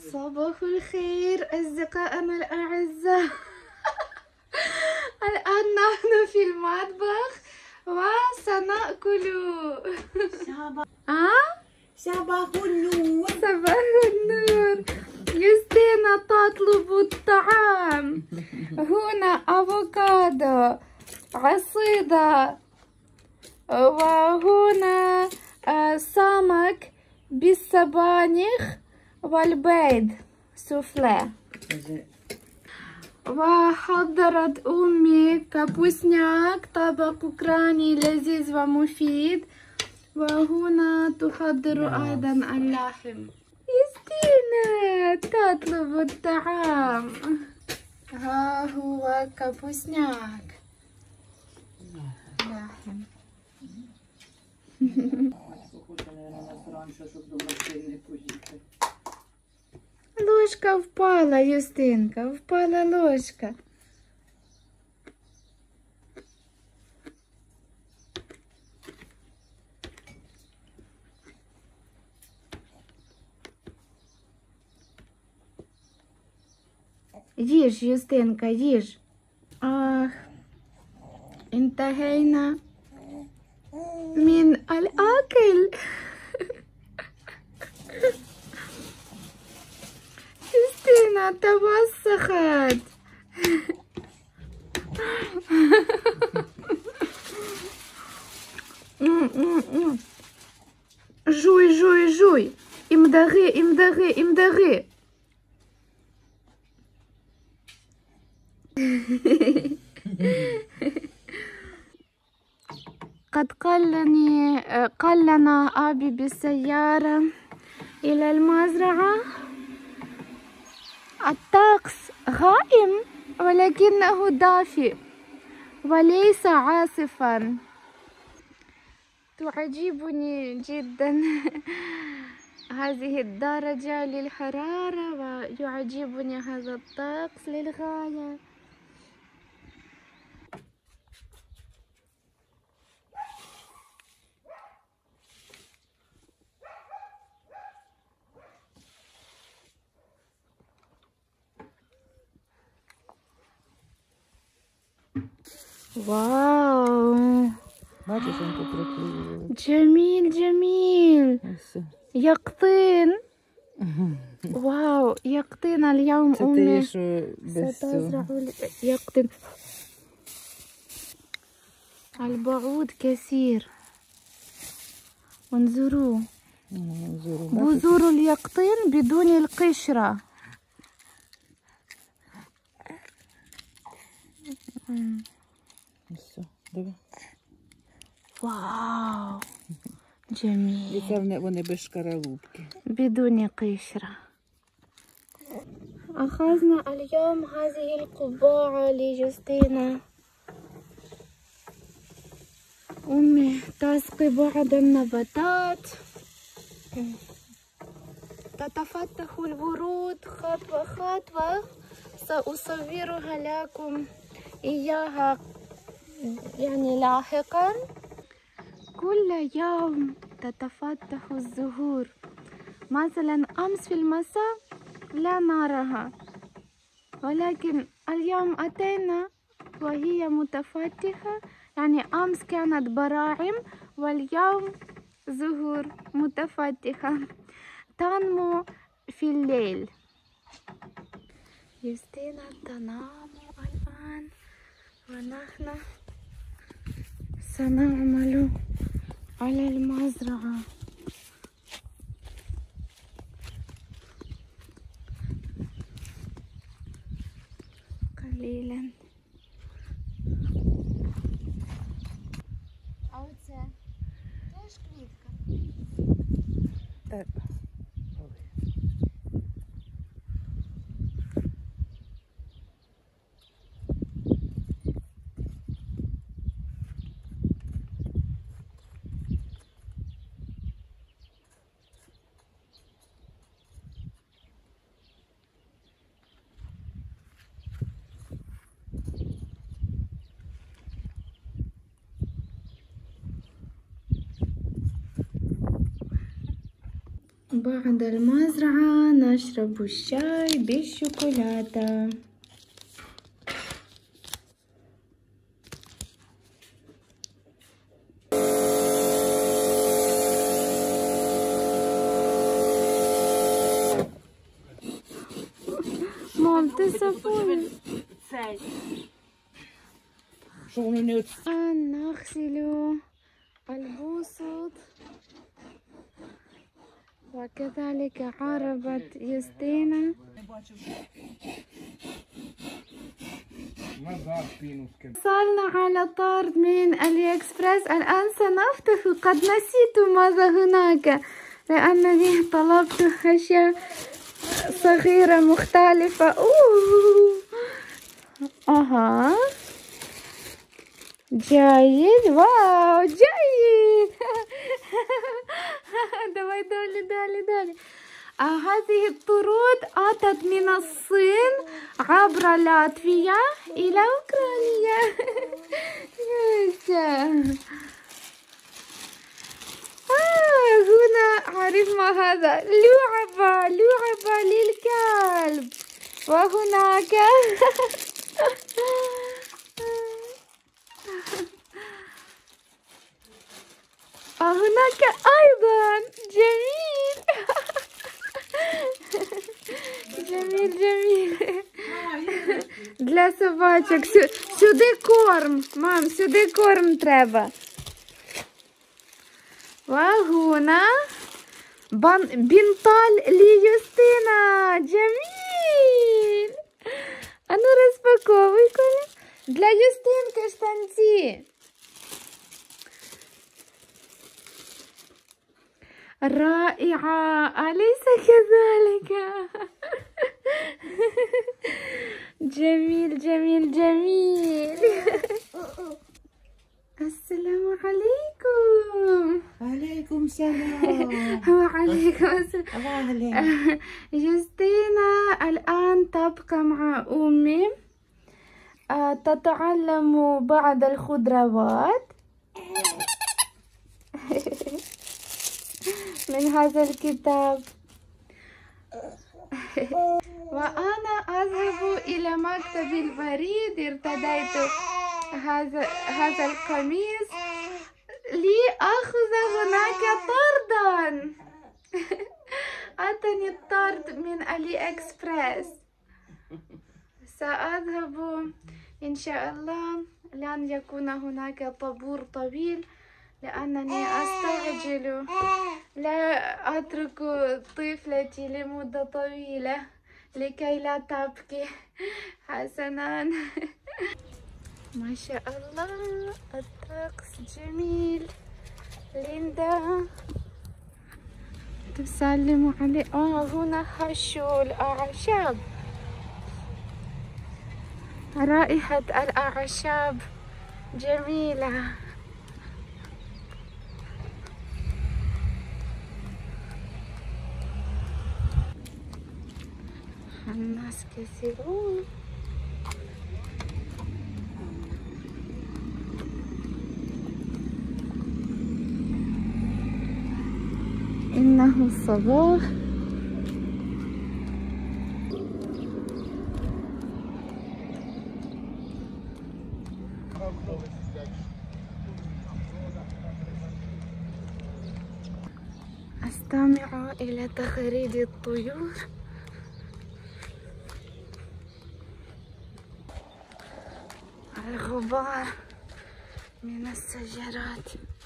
صباح الخير أصدقائنا الأعزاء. الآن نحن في المطبخ وسنأكل. صباح النور. صباح النور. يوستينا تطلب الطعام. هنا أفوكادو، عصيدة، وهنا سمك بالسبانخ والبيض سوفلي. وحضرت أمي كابوسنياك، طبق أوكراني لذيذ ومفيد. وهنا تحضر أيضا اللحم. يوستينا تطلب الطعام. ها هو كابوسنياك لحم. Ложка впала, Юстинка, впала ложка. ешь, Юстинка, ешь. انتهينا من الأكل. يوستينا توسخت. جوي جوي جوي. امضغي امضغي امضغي. قد قال لنا أبي بالسيارة إلى المزرعة. الطقس غائم ولكنه دافئ وليس عاصفا. تعجبني جدا هذه الدرجة للحرارة، ويعجبني هذا الطقس للغاية. واو، جميل جميل. يقطين. واو، يقطين اليوم أمي ستزرع يقطين. البعوض كثير. انظروا بذور اليقطين بدون القشرة. واو جميل. بدون قشرة. أخذنا اليوم هذه القبعة لجوستينا. أمي تسقي بعض النباتات. تتفتح الورود خطوة خطوة. سأصورها لكم إياها يعني لاحقا. كل يوم تتفتح الزهور. مثلا أمس في المساء لا نراها، ولكن اليوم أتينا وهي متفتحة. يعني أمس كانت براعم واليوم زهور متفتحة تنمو في الليل. يوستينا تنام الآن ونحن سنعمل على المزرعة. قليلا. Оце теж квітка. بعد المزرعة نشرب الشاي بالشوكولاتة. مام تسفون نغسل البسط وكذلك عربة يوستينا. وصلنا على طرد من الي اكسبريس. الآن سنفتح. قد نسيت ماذا هناك لأنني طلبت أشياء صغيرة مختلفة. أها جيد. واو جيد. دولي. هذه الطرود أتت من الصين عبر لاتفيا إلى أوكرانيا. هنا أعرف ما هذا. لعبة للكلب. وهناك هناك أيضا. جميل. جميل. Для собачок. Сюди корм. Мам, сюди корм треба. وهنا بنطال ليوستينا. جميل. أنا распаковываю. Для Юстинки штанці. رائعة أليس كذلك؟ جميل. السلام عليكم. عليكم السلام. وعليكم السلام. يوستينا الآن تبقى مع أمي تتعلم بعض الخضروات من هذا الكتاب. وأنا أذهب إلى مكتب البريد. ارتديت هذا القميص لأخذ هناك طردا. أتني الطرد من الي اكسبريس. سأذهب إن شاء الله. لن يكون هناك طابور طويل لأنني أستعجل. لا أترك طفلتي لمدة طويلة لكي لا تبكي. حسنا. ما شاء الله الطقس جميل. ليندا تسلم علي. هنا حشو الأعشاب. رائحة الأعشاب جميلة. الناس كثيرون. إنه الصباح. أستمع إلى تغريد الطيور. الغبار من السيارات.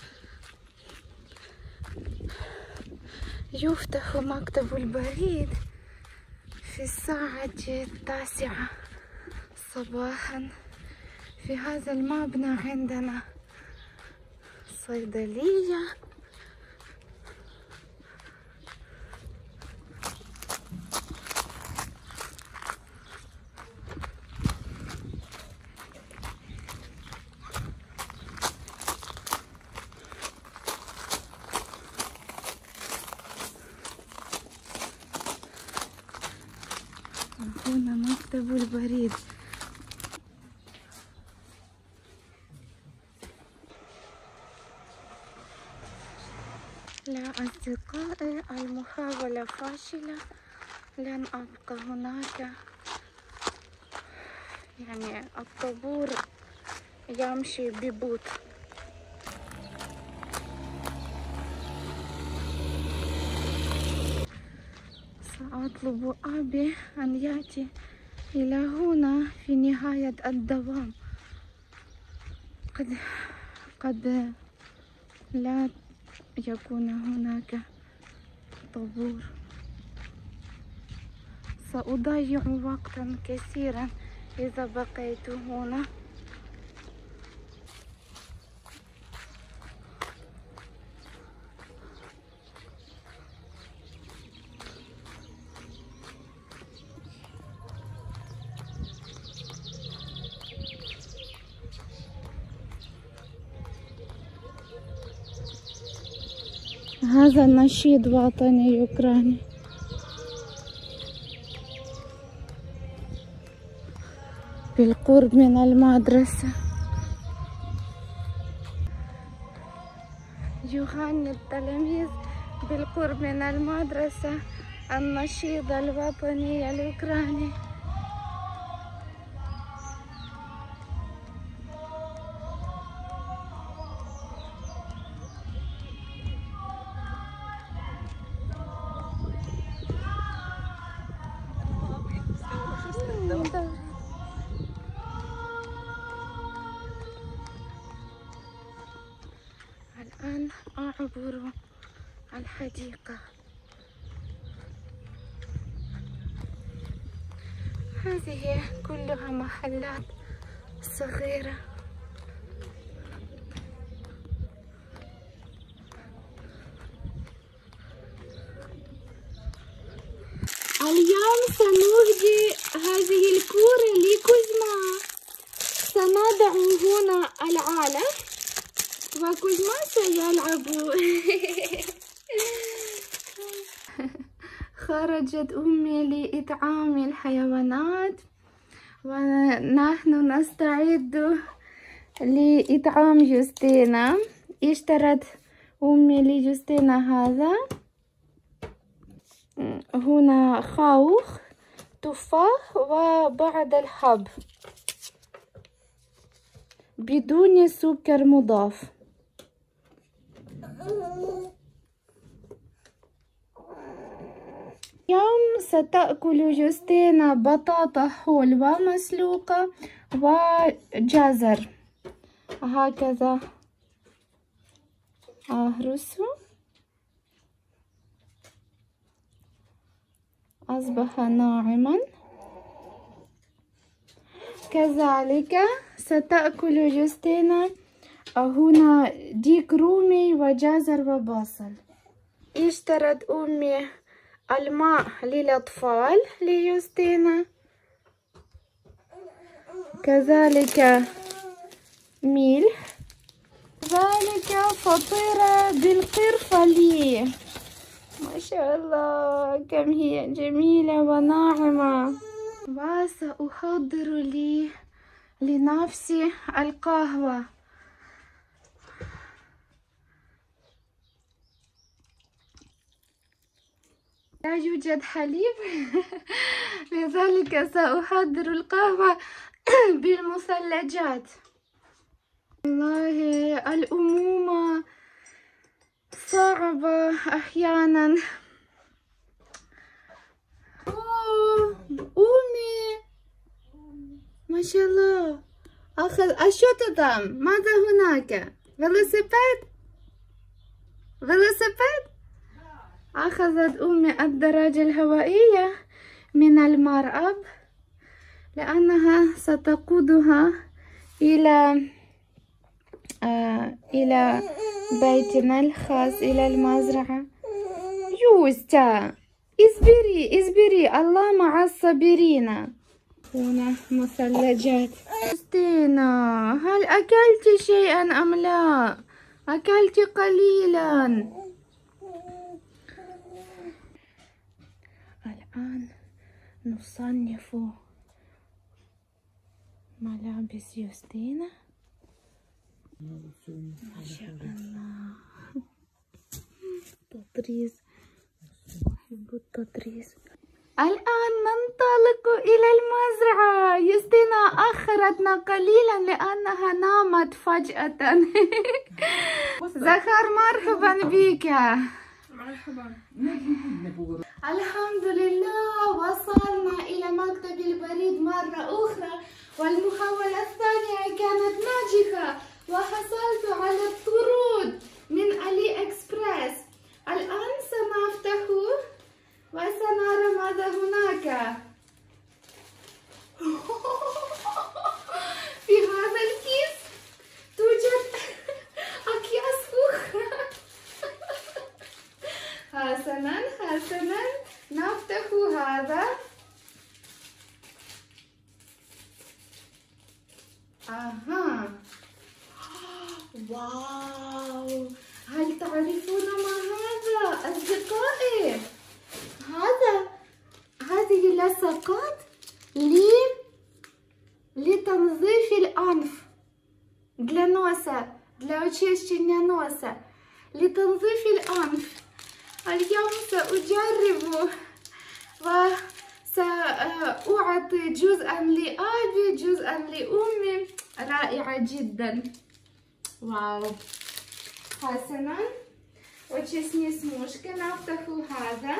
يفتح مكتب البريد في الساعة 9 صباحا. في هذا المبنى عندنا صيدلية. هنا مكتب البريد. لا أصدقائي، المحاولة فاشلة، لن أبقى هناك. يعني الطابور يمشي ببطء. سأطلب أبي أن يأتي إلى هنا في نهاية الدوام. قد لا يكون هناك طابور. سأضيع وقتا كثيرا إذا بقيت هنا. هذا نشيد وطني يوكراني. بالقرب من المدرسة يغني التلاميذ بالقرب من المدرسة النشيد الوطني اليوكراني. الآن أعبر الحديقة. هذه كلها محلات صغيرة. اليوم سنهدي هذه الكرة لكوزما. سنضع هنا العلف وكوزما سيلعب. خرجت أمي لإطعام الحيوانات ونحن نستعد لإطعام جوستينا. اشترت أمي لجوستينا هذا. هنا خوخ، تفاح وبعض الحب بدون سكر مضاف. اليوم ستأكل جوستينا بطاطا حلوة مسلوقة وجزر. هكذا أهرسه. أصبح ناعما. كذلك ستأكل جوستينا هنا ديك رومي وجزر وبصل. اشترت أمي الماء للأطفال لجوستينا، كذلك ملح، كذلك فطيرة بالقرفة لي. ما شاء الله كم هي جميلة وناعمة. وسأحضر لنفسي القهوة. لا يوجد حليب. لذلك سأحضر القهوة بالمثلجات. والله الأمومة صعبة أحيانا. أمي ما شاء الله. أخذ الشطة. ماذا هناك؟ فيلوسيبيد. أخذت أمي الدراجة الهوائية من المرأب لأنها ستقودها إلى بيتنا الخاص، إلى المزرعة. يوستا اصبري الله مع الصابرين. هنا مثلجات. يوستينا، هل أكلت شيئا أم لا؟ أكلت قليلا. الآن نصنف ملابس يوستينا. ما شاء الله. التطريز، أحب التطريز. الآن ننطلق إلى المزرعة. يوستينا أخرتنا قليلا لأنها نامت فجأة. زخر مرحبا بك. مرحبا. الحمد لله وصلنا إلى مكتب البريد مرة أخرى، والمحاولة الثانية كانت ناجحة وحصلت على الطرود من علي إكسبريس. الآن سنفتحه وسنرى ماذا هناك. في هذا الكيس توجد أكياس أخرى. حسنا حسنا، نفتح هذا. أها، واو، هل تعرفون ما هذا أصدقائي؟ هذه لصقات لتنظيف الأنف. для носа، для очищения носа، لتنظيف الأنف. اليوم سأجرب وسأعطي جزءا لأبي جزءا لأمي. رائعة جدا. واو. حسنا، очистни смужки. نفتح هذا.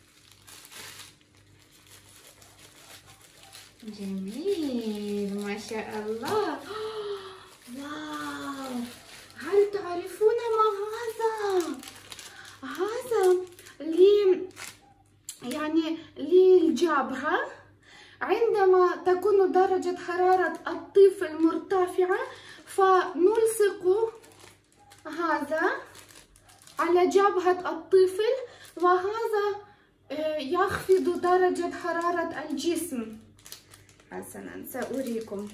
جميل ما شاء الله. واو، هل تعرفون ما هذا؟ هذا للجبهة. عندما تكون درجة حرارة الطفل مرتفعة فنلصق هذا على جبهة الطفل، وهذا يخفض درجة حرارة الجسم. حسنا، سأريكم.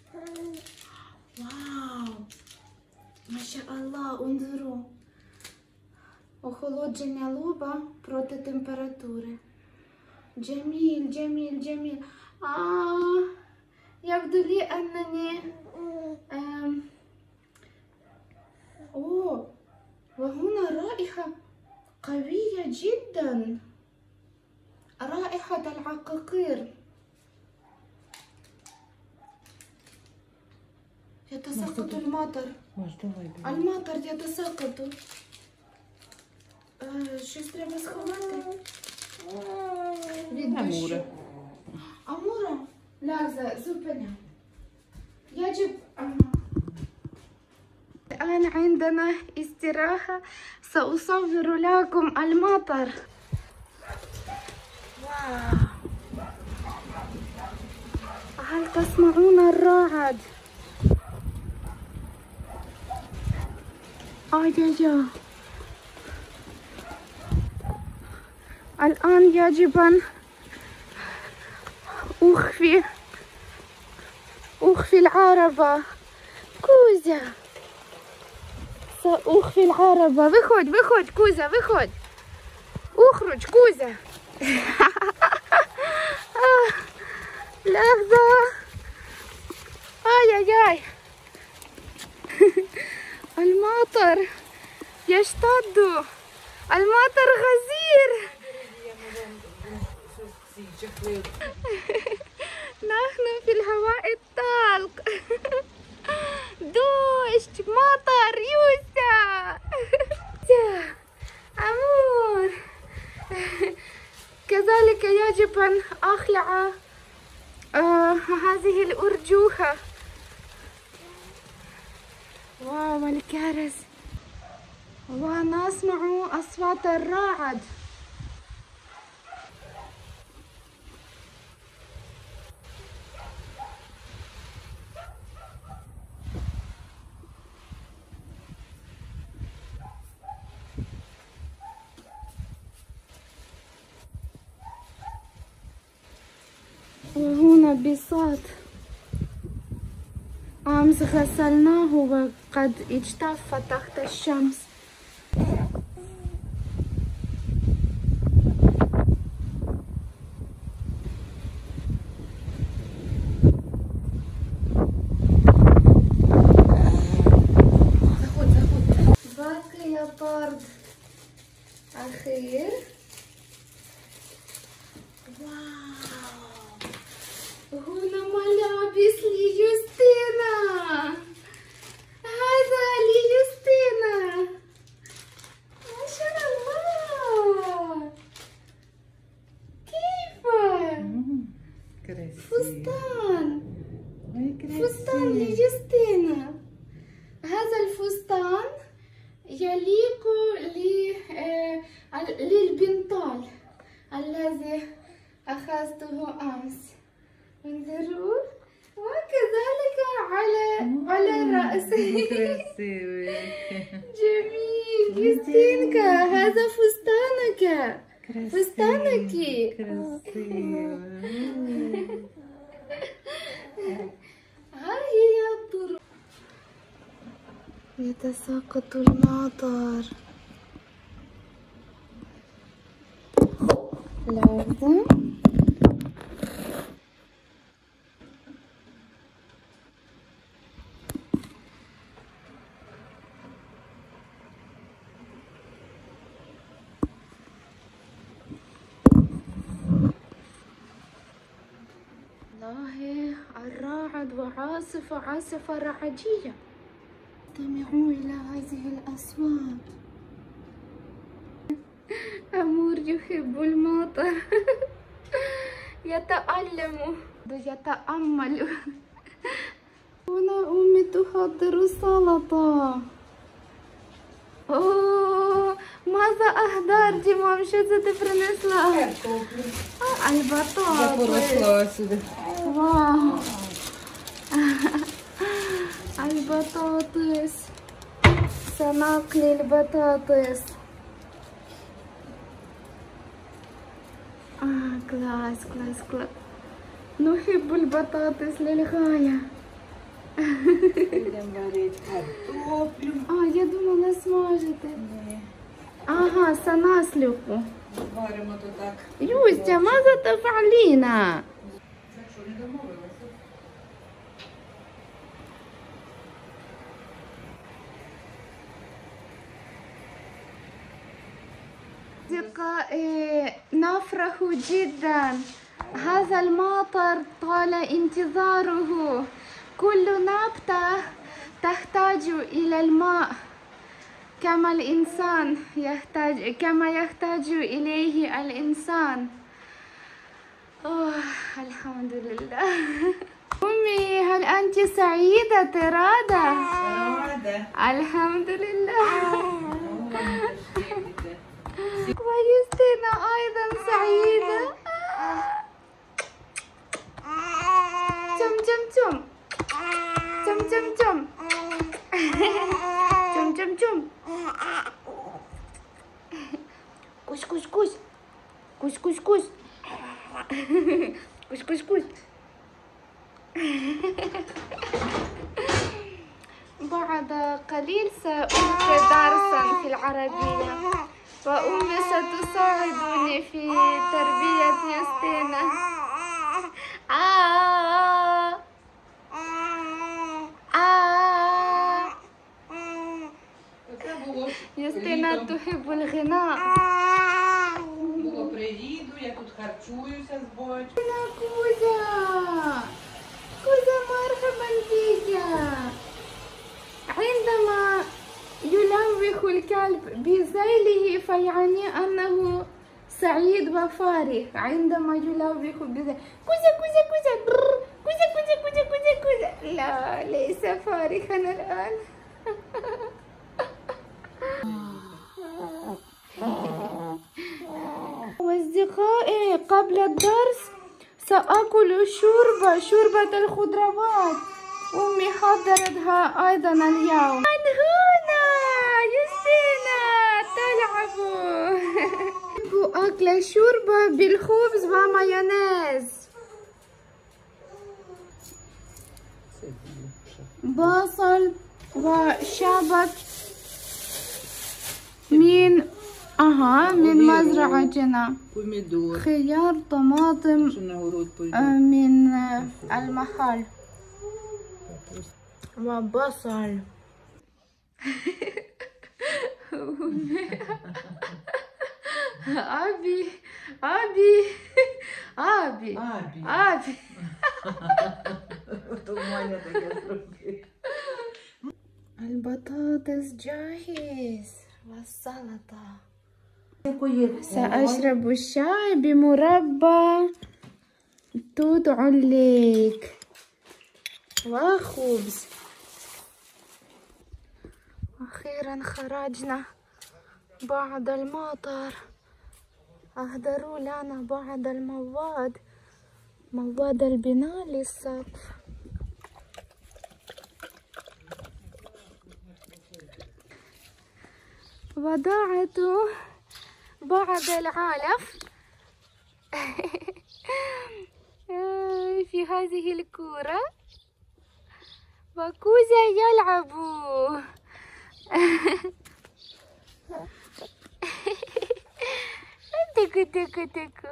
واو ما شاء الله، انظروا. Охолодження лоба проти температури. جميل جميل جميل. يبدو لي أنني وهنا رائحة قوية جدا، رائحة العقاقير. يتساقط المطر. المطر يتساقط. Щось треба сховати. أمورة. أمورة. لحظة، زبنة. يجب الآن عندنا استراحة. سأصور لكم المطر. واو، هل تسمعون الرعد؟ يا الآن يجب أن أخفي العربة. كوزا، سأخفي العربة. بخد كوزا، بخد. اخرج كوزا. لحظة. آي المطر يشتد. المطر غزير. نحن في الهواء الطلق. دشت مطر يوسا. أمور. كذلك يجب أن أخلع هذه الأرجوحة. واو الكرز. ونسمع أصوات الرعد. وهنا بساط أمس غسلناه وقد اجتف تحت الشمس. بقي برد. فستان فستان لجستينا. هذا الفستان يليق للبنطال الذي أخذته أمس. انظروا، وكذلك على الرأس. جميل كريستينكا، هذا فستانك. فستانك. ها هي الطرق. يتساقط المطر. لحظة. والله الرعد عاصفة رعدية. استمعوا إلى هذه الأصوات. أمور يحب المطر. يتألم يتأمل. هنا أمي تحضر السلطة. أوه، ماذا أحضر جمام؟ شو تفرنس له؟ البطاطس. واو. البطاطس. سنقلي البطاطس. كلاس. نحب البطاطس للغاية. يا دوما نسمعجته. سنسلقه. يوسف، ماذا تفعلين؟ أصدقائي، نفرح جدا. هذا المطر طال انتظاره. كل نبتة تحتاج إلى الماء كما يحتاج إليه الإنسان. الحمد لله. أمي، هل أنت سعيدة رادة؟ الحمد لله. ويستينا أيضا سعيدة. جم جم جم جم جم جم جم جم جم. كوش كوش كوش كوش كوش كوش كوش كوش كوش. بعد قليل سألقي درسا في العربية، وأمي ستساعدني في تربية يستينا. Юстина تحب الغناء. Я тут харчуюся з батьком. كوزا مرحبا بك. عندما يلوح الكلب بذيله فيعني أنه سعيد وفارح. عندما يلوح بذيله كوزا كوزا كوزا كوزا كوزا كوزا كوزا كوزا. لا، ليس فارحا الآن. أصدقائي، قبل الدرس سأكل شوربة الخضروات. أمي حضرتها أيضا اليوم. هنا يستينا تلعب. أحب أكل الشوربة بالخبز ومايونيز. بصل وشبت من مزرعتنا. خيار، طماطم من المحل، وبصل. أبي البطاطس جاهز والسلطة. سأشرب الشاي بمربى توت عليك وخبز. أخيرا خرجنا بعد المطر. أهدروا لنا بعض مواد البناء للسقف. وضعت بعض العلف في هذه الكرة وكوزا يلعب. تكو تكو تكو.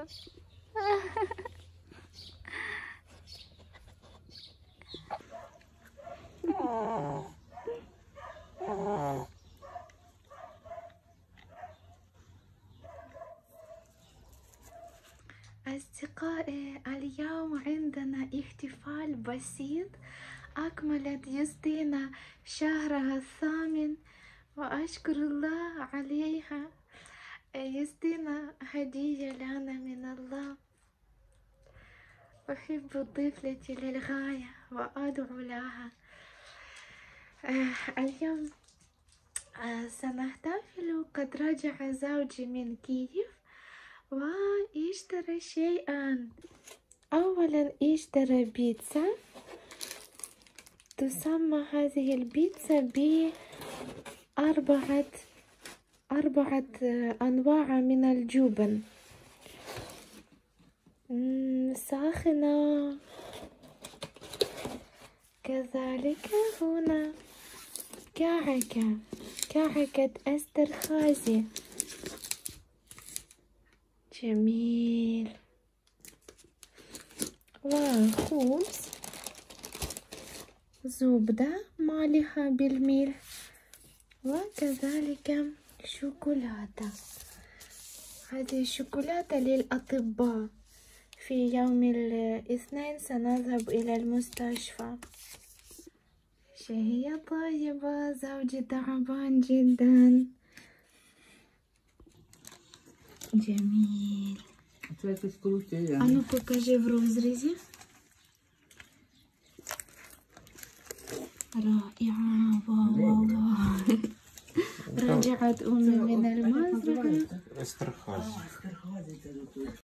أصدقائي، اليوم عندنا احتفال بسيط. أكملت يوستينا شهرها الثامن وأشكر الله عليها. يوستينا هدية لنا من الله. أحب طفلتي للغاية وأدعو لها. اليوم سنحتفل. قد رجع زوجي من كييف واشترى شيئا. أولا اشترى بيتزا. تسمى هذه البيتزا أربعة أنواع من الجبن ساخنة. كذلك هنا كعكة أسترخازي جميل، وخبز، زبدة مالحة بالملح، وكذلك شوكولاتة. هذه الشوكولاتة للأطباء. في يوم الاثنين سنذهب إلى المستشفى. شهية طيبة. زوجي تعبان جدا. جميل. أنا покажи в розрізі. رائعة. واو. رجعت أمي من المزرعة.